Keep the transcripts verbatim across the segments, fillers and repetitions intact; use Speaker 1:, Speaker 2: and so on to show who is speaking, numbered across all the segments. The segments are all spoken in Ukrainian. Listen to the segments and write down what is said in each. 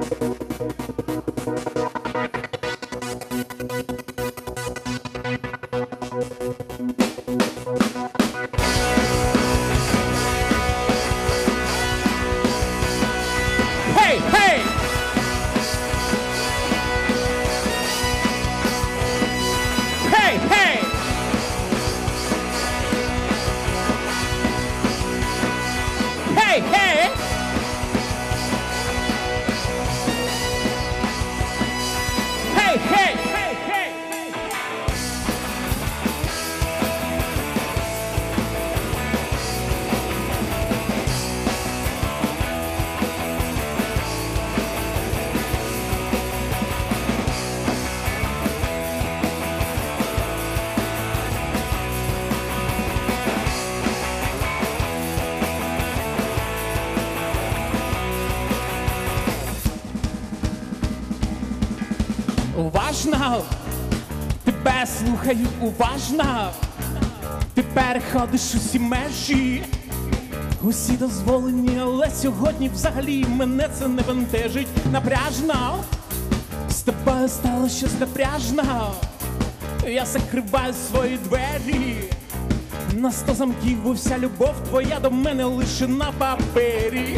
Speaker 1: Уважно, тебе слухаю уважно, ти переходиш усі межі, усі дозволені, але сьогодні взагалі мене це не бентежить. Напряжно, з тобою стало щось напряжно, я закриваю свої двері на сто замків, бо вся любов твоя до мене лише на папері.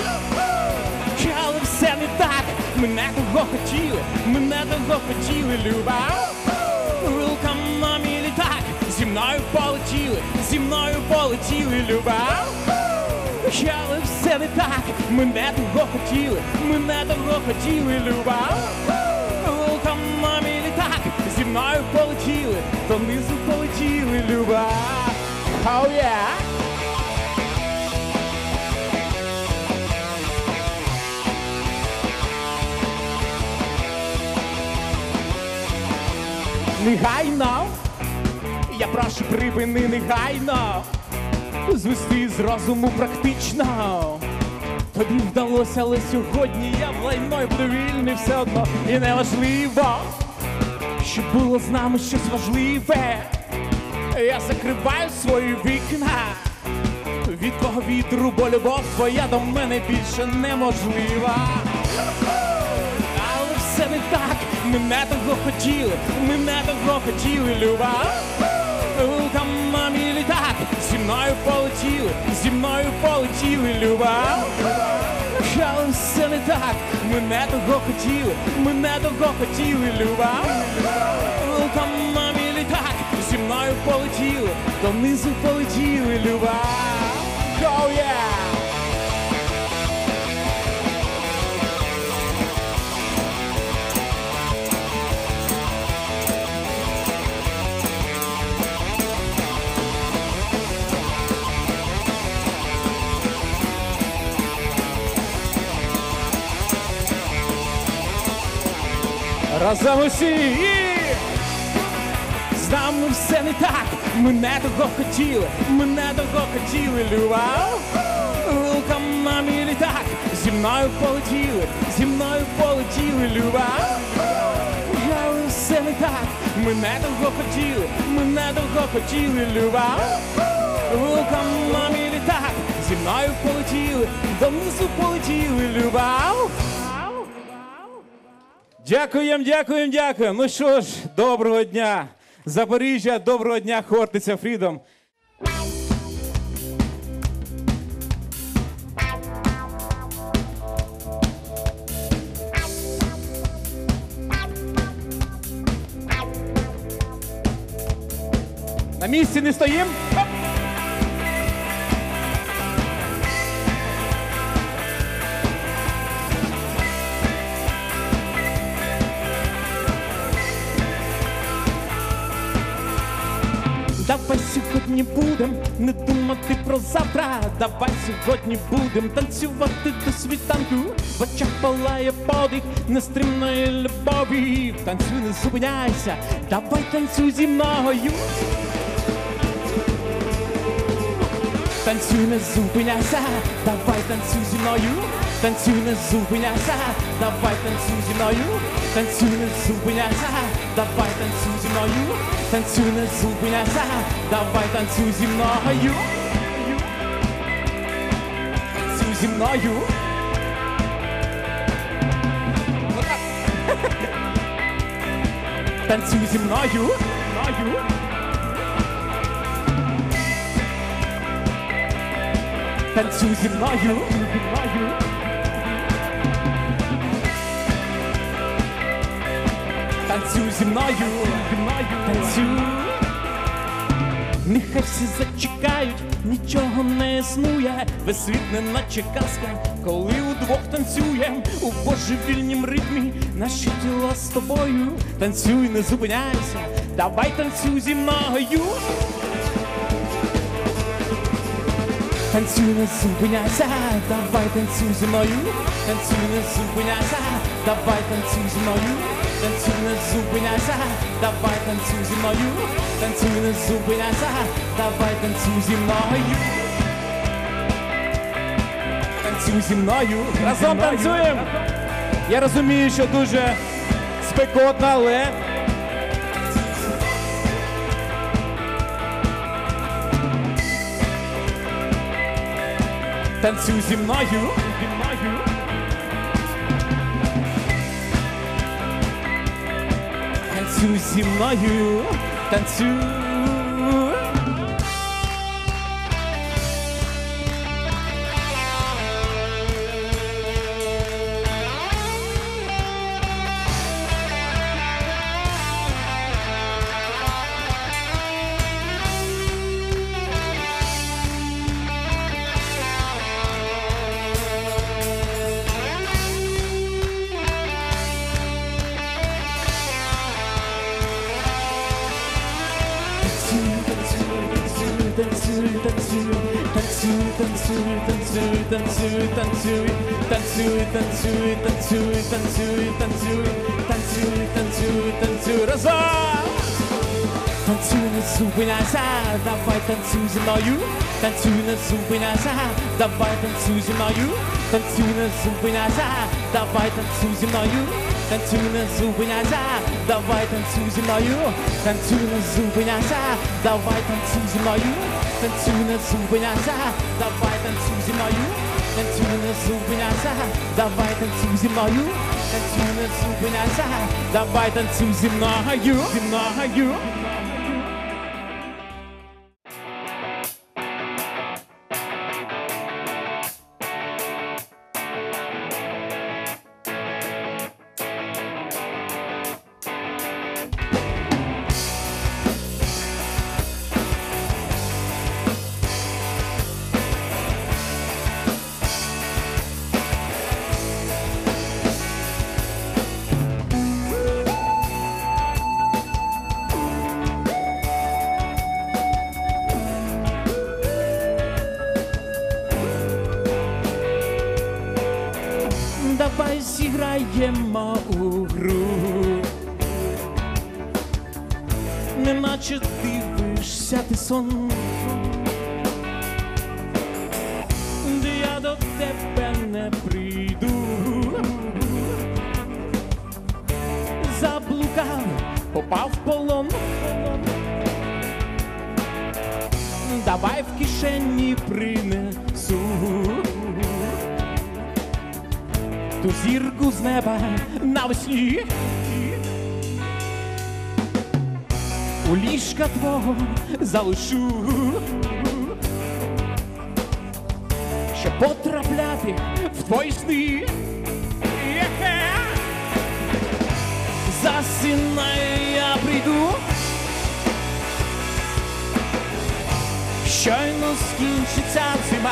Speaker 1: Але все не так, мене того хотіли, мене того хотіли, люба. Welcome на мій літак, зі мною полетіли, зі мною полетіли, люба. Але все не так, мене того хотіли, мене того хотіли, люба. Welcome на мій літак, зі мною полетіли, донизу полетіли, люба. Oh yeah! Негайно, я прошу припини негайно, звести з розуму практично. Тобі вдалося, але сьогодні я в лайно і буду вільний все одно. І неважливо, що було з нами щось важливе. Я закриваю свої вікна від того вітру, бо любов твоя до мене більше неможлива. Але все не так, мене того хотіли, мене того хотіли, люба. Welcome на мій літак, зі мною полетіли, зі мною полетіли, люба. Але все не так, мене того хотіли, мене того хотіли, люба. Welcome на мій літак, зі мною полетіли, донизу полетіли, люба. Oh yeah! Разом усі! З нами все не так, мене того хотіли, мене того хотіли, люба. Welcome на мій літак, зі мною полетіли, зі мною полетіли, люба. Але все не так, мене того хотіли, мене того хотіли, люба. Welcome на мій літак, зі мною полетіли, донизу полетіли, люба.
Speaker 2: Дякуємо, дякуємо, дякуємо. Ну що ж, доброго дня, Запоріжжя, доброго дня, Хортиця, Фрідом. На місці не стоїм?
Speaker 1: Давай сьогодні будем не думати про завтра. Давай сьогодні будем танцювати до світанку. В очах палає подих нестримної любові. Танцюй, не зупиняйся, давай танцюй зі мною. Танцюй, не зупиняйся, давай танцюй зі мною. Танцюй, не зупиняйся, давай танцюй зі мною. Танцюй, не зупиняйся, давай танцюй зі мною. Танцюй, не зупиняйся, давай танцюй зі мною. Танцюй зі мною. танцюй зі мною, мною. Танцюй зі мною, зі мною. Танцюй зі мною, зі мною. Танцюй. Нехай всі зачекають, нічого не існує, весь світ не наче казка, коли удвох танцюєм у божевільнім ритмі наші тіла з тобою. Танцюй, не зупиняйся, давай танцюй зі мною. Танцюй, не зупиняйся, давай танцюй зі мною. Танцюй, не зупиняйся, давай танцюй зі мною. Танцюй, не зупиняйся, давай танцюй зі мною. Танцюй, не зупиняйся, давай танцюй зі мною. Танцюй зі мною,
Speaker 2: Разом танцюємо! Я розумію, що дуже спекотно, але
Speaker 1: танцюй зі мною, зі мною. Танцюй зі мною, танцюй. Танцюй, танцюй, танцюй, танцюй, танцюй, танцюй, танцюй, танцюй, танцюй, танцюй, танцюй, танцюй, танцюй, танцюй, танцюй, разом! Танцюй, не зупиняйся, давай танцюй зі мною. Танцюй, не зупиняйся, давай танцюй зі мною. Танцюй, не зупиняйся, давай танцюй зі мною. Танцюй, не зупиняйся, давай танцюй зі мною. Танцюй, не зупиняйся, давай танцюй зі мною. Танцюй, не зупиняйся, давай танцюй зі мною. Танцюй, не зупиняйся, давай танцюй зі мною. Танцюй, не зупиняйся, давай танцюй зі мною, зі мною. Давай зіграємо у гру, неначе дивишся ти сон, де я до тебе не прийду. Заблукав, попав в полон, давай в кишені принесу ту зірку з неба навесні. У ліжка твого залишу, щоб потрапляти в твої сни. Засинай, я прийду, щойно скінчиться зима.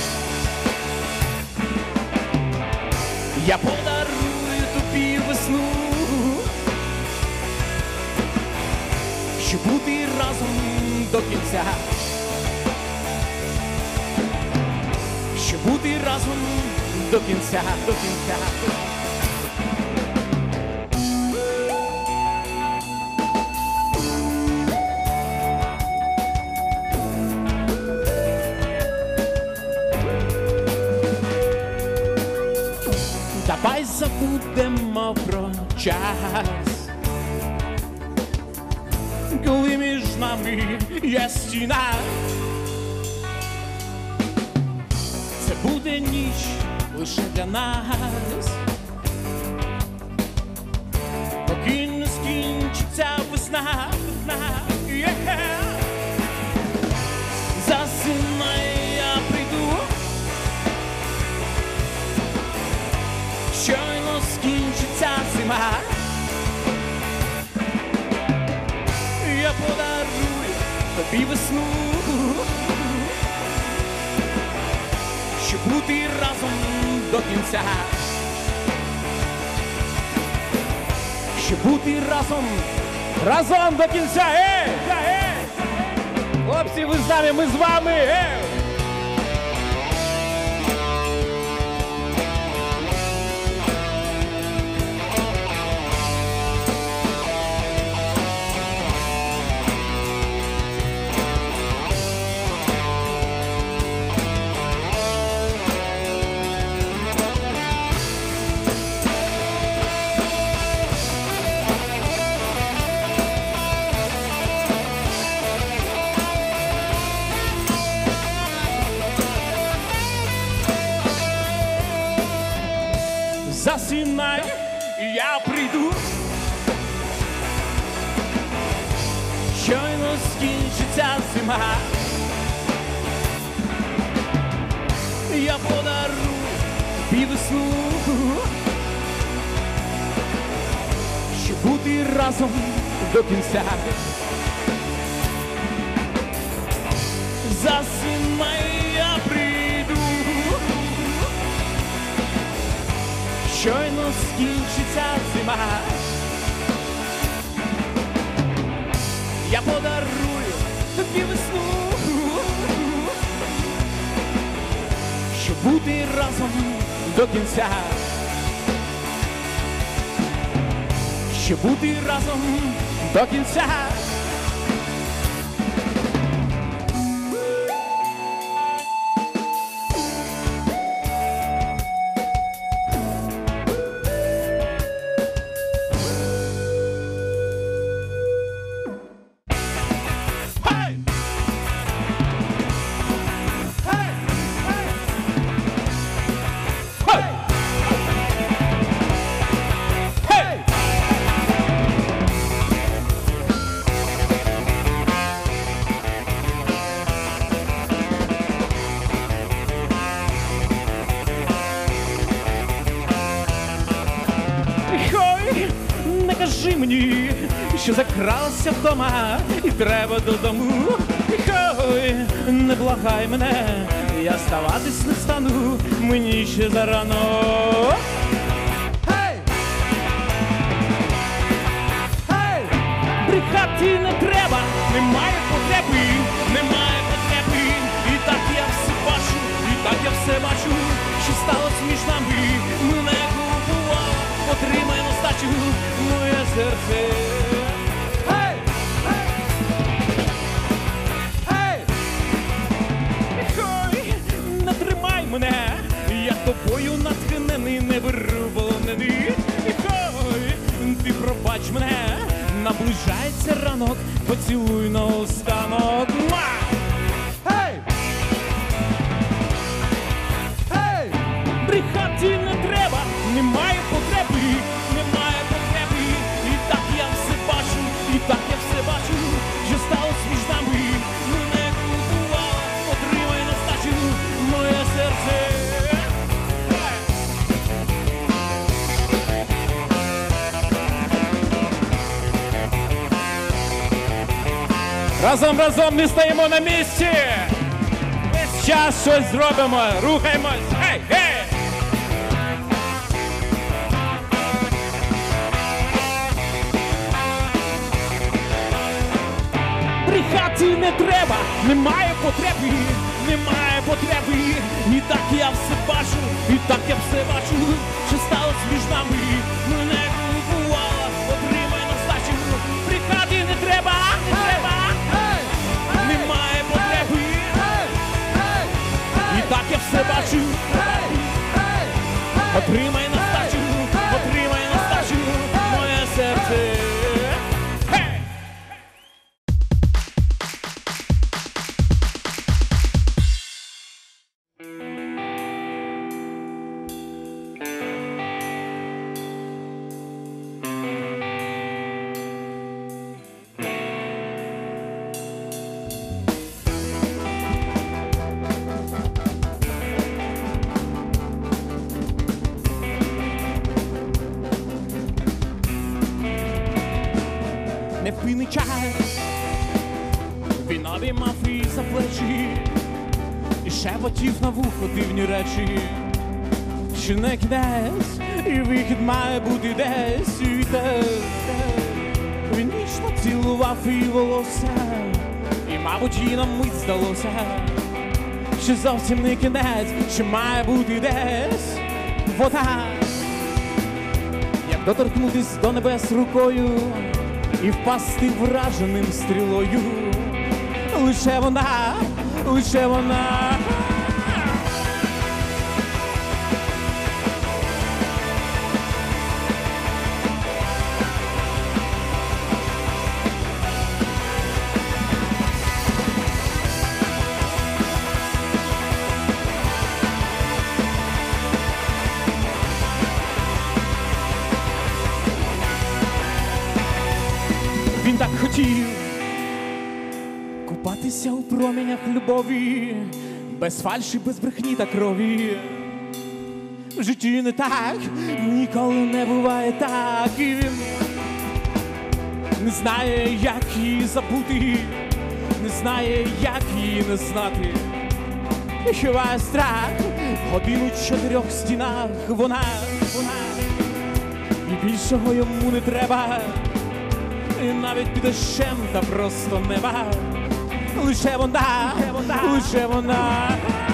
Speaker 1: Я подарую тобі весну, щоб бути разом до кінця, щоб бути разом до кінця, до кінця. Давай забудемо про час, коли між нами є стіна. Це буде ніч лише для нас, поки не скінчиться весна, yeah. Засинай, я прийду, щойно скінчиться зима. Я подарую тобі весну, щоб бути разом до кінця. Щоб бути разом, разом до кінця. Ей! Ей! Хлопці, ви з нами, ми з вами. Ей! Засинай, я прийду, щойно скінчиться зима. Я подарую тобі весну, щоб бути разом до кінця. Засинай, я прийду, щойно скінчиться зима. Я подарую тобі весну, щоб бути разом до кінця. Щоб бути разом до кінця. Не кажи мені, що закралася вдома і треба додому. Ой, не благай мене, я ставатись не стану, мені ще зарано. Hey! Hey! Брехати не треба, немає потреби, немає потреби. І так я все бачу, і так я все бачу, що сталося між нами, мене купувало, отримай на стачу моє серце. Hey! Hey! Ой, не тримай мене, я тобою натхнений, не вирволений. Ой, ти пробач мене, наближається ранок, поцілуй на останок. Hey! Hey! Брехати не треба, немає потреби, немає потреби. І так я все бачу, і так я все бачу, що сталося між нами, мене купувало, отримай на стачу моє серце. Разом, разом не стоїмо на місці. Весь час щось зробимо, рухаємось. Гей, гей! Брехати не треба, немає потреби, немає потреби. І так я все бачу, і так я все бачу, що сталося між нами, мене купувало, отримай на стачу. Брехати не треба, не треба, немає потреби. І так я все бачу, отримай на стачу, отримай на стачу моє серце. невпинний час. Він обіймав її за плечі і шепотів на вухо дивні речі. Що не кінець, і вихід має бути десь. І те, він ніжно цілував її волосся, і, мабуть, їй на мить здалося, що зовсім не кінець, що має бути десь вода. Як доторкнутись до небес рукою і впасти враженим стрілою. Лише вона, лише вона. Він так хотів купатися у промінях любові, без фальші, без брехні та крові. В житті не так, ніколи не буває так. І він не знає, як її забути, не знає, як її не знати. І ховає страх, годину в чотирьох стінах. Вона, вона, і більшого йому не треба. І навіть під дощем та просто неба. Лише вона, лише вона.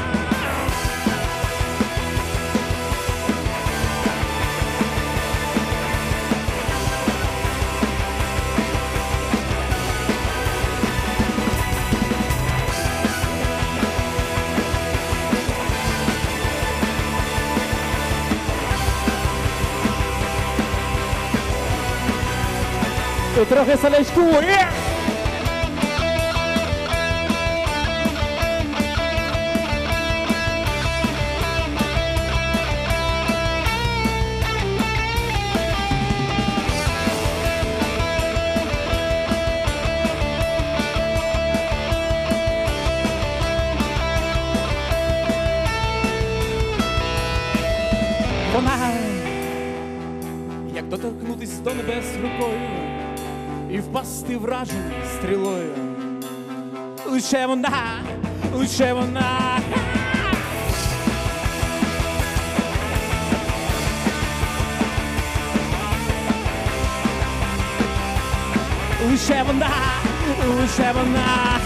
Speaker 1: І трохи солячку. Є! Вона, як доторкнутись до небес рукою і впасти враженою стрілою. Лише вона, лише вона. Лише вона, лише вона.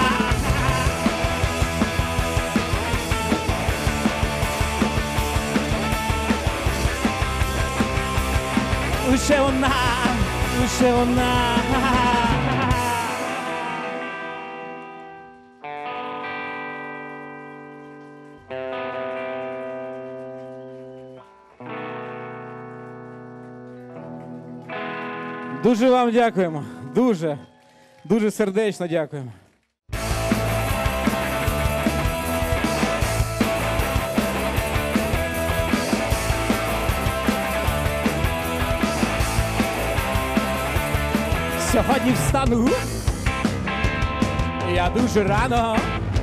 Speaker 1: Лише вона, лише вона.
Speaker 2: Дуже вам дякуємо. Дуже, дуже сердечно дякуємо.
Speaker 1: Сьогодні встану я дуже рано,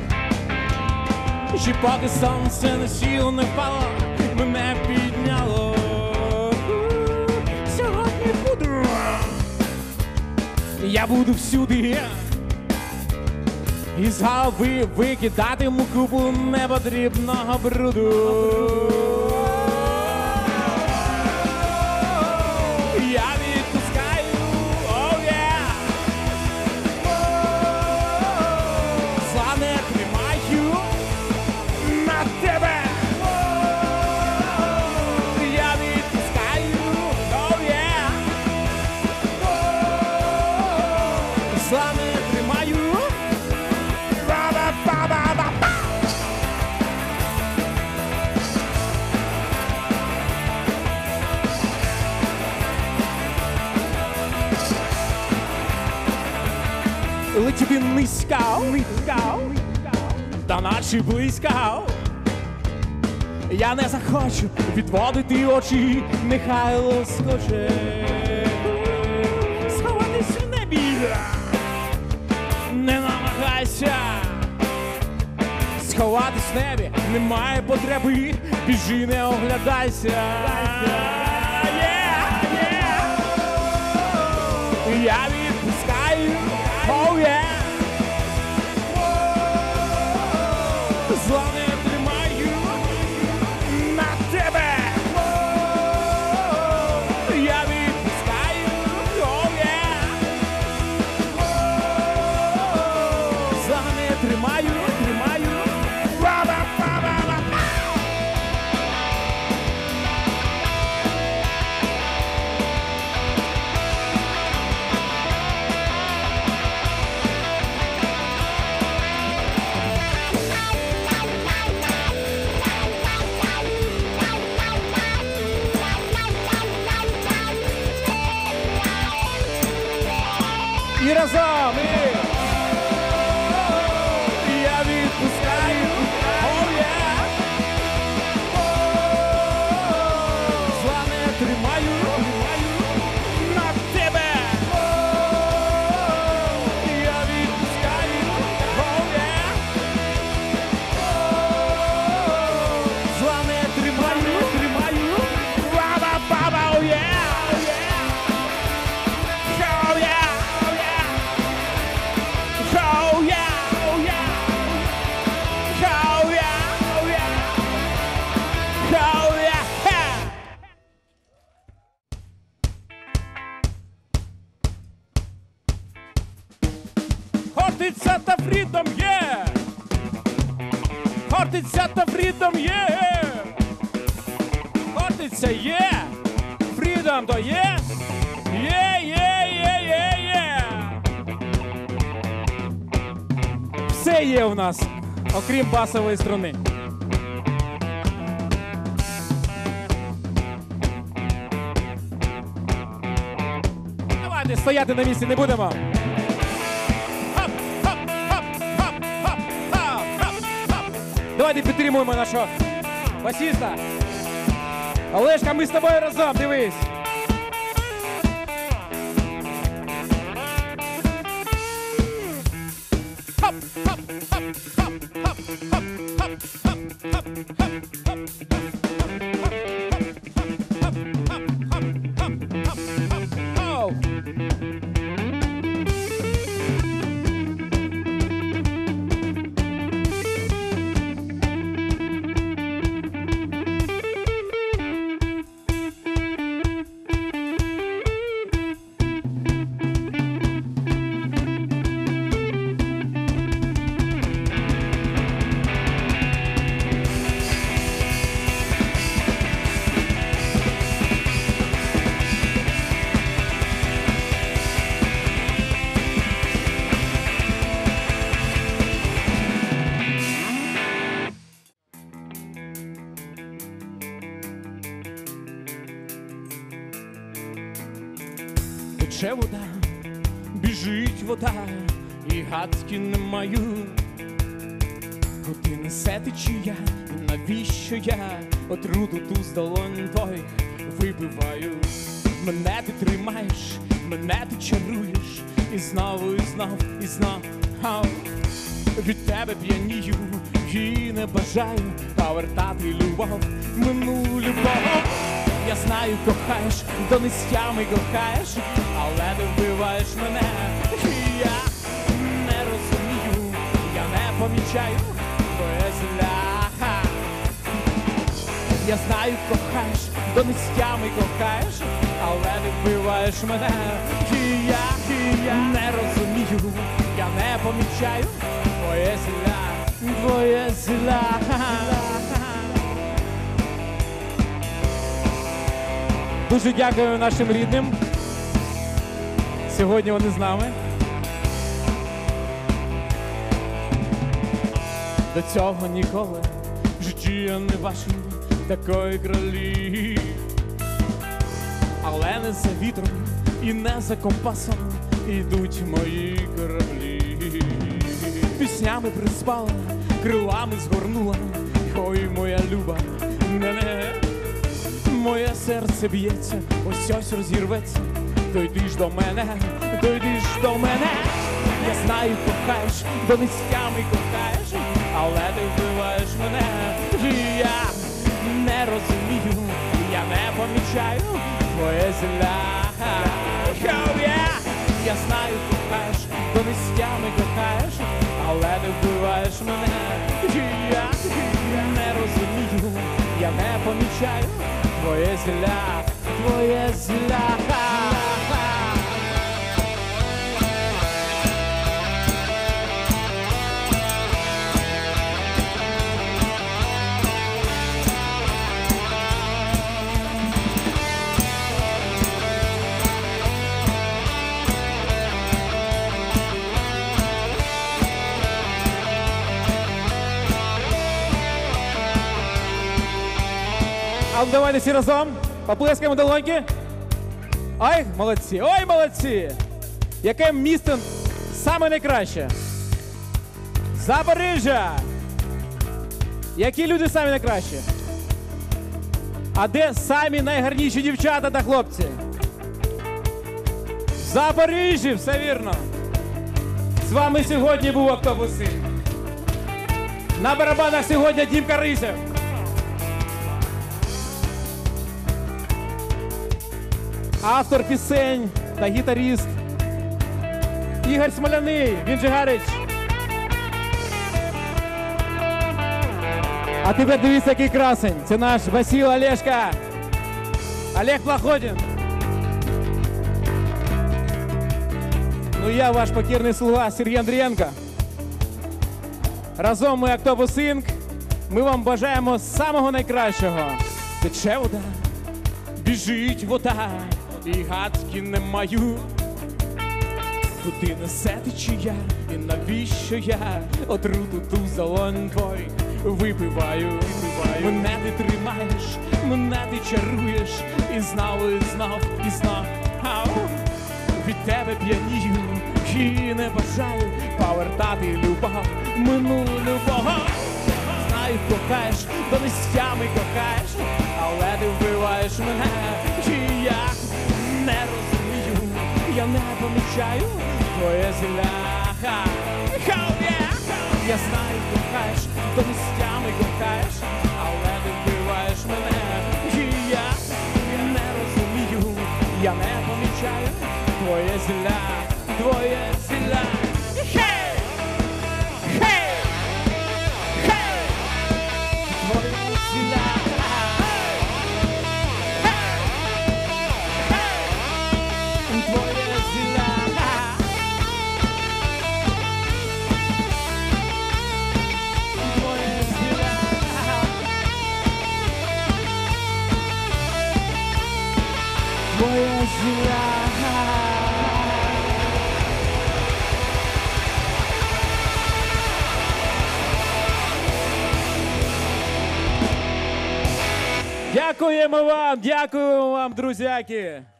Speaker 1: ще поки сонце на сіло не впало, мене підняло. Сьогодні буду, я буду всюди, із голови викидатиму купу непотрібного бруду. Я відпускаю, oh yeah, зла не тримаю на тебе. Я відпускаю, oh yeah, зла не тримаю. Ба-ба-ба-ба-ба-ба. Летіти низько, низько, та наче близько. Я не захочу відводити очі, нехай лоскоче. Сховатись в небі, не намагайся. Сховатись в небі, немає потреби, біжи, не оглядайся. Yeah, yeah. Я відпускаю.
Speaker 2: І разом, і... Я відпускаю, oh yeah. Зла не тримаю, на тебе. Я відпускаю, oh yeah. Зла не тримаю, тримаю. Ба-ба-ба-ба, oh yeah. Хортиця та фрідом є! Хортиця та фрідом є! Хортиця є! Фрідом то є! Є, є, є, є, є! Все є у нас, окрім басової струни. Давайте стояти на місці не будемо. Давайте підтримуємо нашого басіста. Олешка, ми з тобою разом, дивись. Хоп, хоп, хоп, хоп, хоп, хоп, хоп, хоп, хоп, хоп, хоп. Тече вода, біжить вода, і гадки не маю. Куди несе течія, і навіщо я отруту ту з долонь твоїх вибиваю? Мене ти тримаєш, мене ти чаруєш, і знову, і знов, і знов. Ау. Від тебе п'янію і не бажаю повертати любов, минулу любов. Я знаю, кохаєш, до нестями кохаєш, але ти вбиваєш мене. І я не розумію, я не помічаю твоє зля. Я знаю, кохаєш, до нестями кохаєш, але ти вбиваєш мене. І я, і я не розумію, я не помічаю твоє зля, твоє зля. Дуже дякую нашим рідним. Сьогодні вони з нами. До цього ніколи в житті я не бачив такої кролі. Але не за вітром і не за компасом ідуть мої кораблі. Піснями приспала, крилами згорнула, ой, моя люба, мене. Моє серце б'ється, ось ось розірветься. Дойди ж до мене, дойди ж до мене. Я знаю, кохаєш, до нестями кохаєш, але ти вбиваєш мене. І я не розумію, я не помічаю твоє зля. Oh, yeah. Я знаю, кохаєш, до нестями кохаєш, але ти вбиваєш мене. І я не розумію, я не помічаю твоє зля, твоє зля. А давайте всі разом поплескаємо долоньки. Ой, молодці, ой, молодці.
Speaker 1: Яке місто саме найкраще? Запоріжжя! Які люди самі найкращі? А де самі найгарніші дівчата та хлопці? В Запоріжжі, все вірно. З вами сьогодні був Автобуси. На барабанах сьогодні Дімка Рисев. Автор пісень та гітаріст Ігор Смоляний, він же Гарич. А тепер дивіться, який красень. Це наш Василь Олешка. Олег Плаходін. Ну я ваш покірний слуга Сергій Андрієнко. Разом ми Автобус Інк. Ми вам бажаємо самого найкращого. Тече вода, біжить вода, і гадки не маю. Куди несе течія, і навіщо я отруту ту залонь твой випиваю, випиваю. Мене ти тримаєш, мене ти чаруєш, і знову, і знов, і знов. Ау. Від тебе п'янію, і не бажаю повертати любов, минулу любов. Знаю, кохаєш, до нестями кохаєш, але ти вбиваєш мене, і я не розумію, я не помічаю твоє зілля. Я знаю, кохаєш, до нестями кохаєш, але ти вбиваєш мене, і я не розумію, я не помічаю твоє зілля, твоє зілля. Хей! Хей! Хей! Твоє зілля. Твоя зіля. Дякуємо вам, дякуємо вам, друзяки.